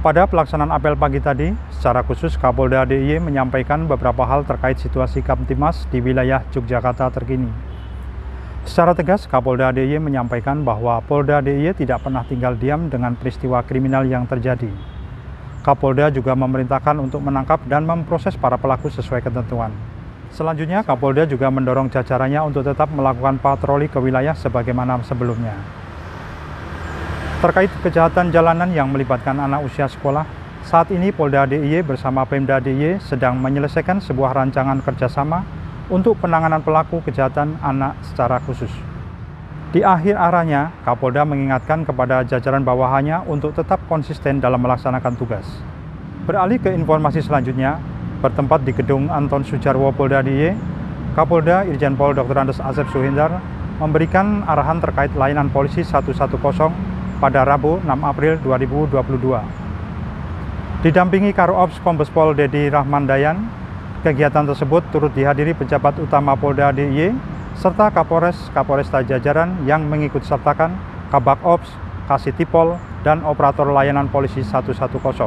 Pada pelaksanaan apel pagi tadi, secara khusus Kapolda DIY menyampaikan beberapa hal terkait situasi Kamtimas di wilayah Yogyakarta terkini. Secara tegas, Kapolda DIY menyampaikan bahwa Polda DIY tidak pernah tinggal diam dengan peristiwa kriminal yang terjadi. Kapolda juga memerintahkan untuk menangkap dan memproses para pelaku sesuai ketentuan. Selanjutnya, Kapolda juga mendorong jajarannya untuk tetap melakukan patroli ke wilayah sebagaimana sebelumnya. Terkait kejahatan jalanan yang melibatkan anak usia sekolah, saat ini Polda DIY bersama Pemda DIY sedang menyelesaikan sebuah rancangan kerjasama untuk penanganan pelaku kejahatan anak secara khusus. Di akhir arahnya, Kapolda mengingatkan kepada jajaran bawahannya untuk tetap konsisten dalam melaksanakan tugas. Beralih ke informasi selanjutnya, bertempat di Gedung Anton Sujarwo Polda DIY, Kapolda Irjen Pol Dr. Andes Asep Suhendar memberikan arahan terkait layanan polisi 110 pada Rabu 6 April 2022. Didampingi Karo-Ops Kombes Pol Dedi Rahman Dayan, kegiatan tersebut turut dihadiri pejabat utama Polda DIY serta Kapolresta jajaran yang mengikut sertakan Kabak Ops, Kasitipol, dan operator layanan polisi 110.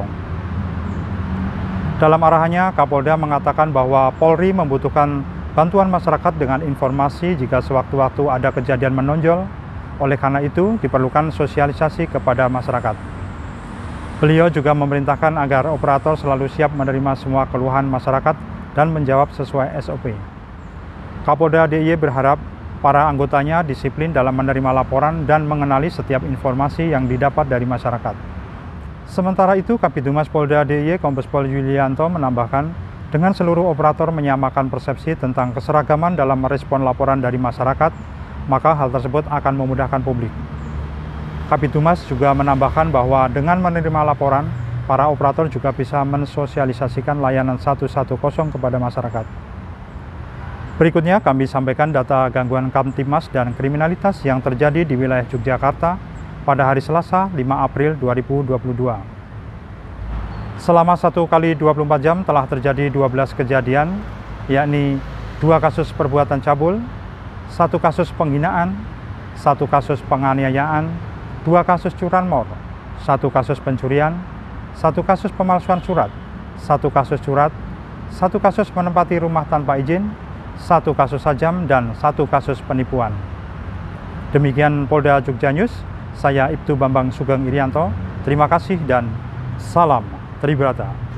Dalam arahannya, Kapolda mengatakan bahwa Polri membutuhkan bantuan masyarakat dengan informasi jika sewaktu-waktu ada kejadian menonjol. Oleh karena itu, diperlukan sosialisasi kepada masyarakat. Beliau juga memerintahkan agar operator selalu siap menerima semua keluhan masyarakat dan menjawab sesuai SOP. Kapolda DIY berharap para anggotanya disiplin dalam menerima laporan dan mengenali setiap informasi yang didapat dari masyarakat. Sementara itu, Kabitumas Polda DIY Kombes Pol Yulianto menambahkan, dengan seluruh operator menyamakan persepsi tentang keseragaman dalam merespon laporan dari masyarakat, maka hal tersebut akan memudahkan publik. Kabitumas juga menambahkan bahwa dengan menerima laporan, para operator juga bisa mensosialisasikan layanan 110 kepada masyarakat. Berikutnya kami sampaikan data gangguan Kamtimas dan kriminalitas yang terjadi di wilayah Yogyakarta pada hari Selasa 5 April 2022. Selama 1 kali 24 jam telah terjadi 12 kejadian, yakni 2 kasus perbuatan cabul, 1 kasus penghinaan, 1 kasus penganiayaan, 2 kasus curanmor, 1 kasus pencurian, 1 kasus pemalsuan surat, 1 kasus curat, 1 kasus menempati rumah tanpa izin, 1 kasus sajam, dan 1 kasus penipuan. Demikian Polda Jogja News, saya Ibtu Bambang Sugeng Irianto. Terima kasih dan salam Tribrata.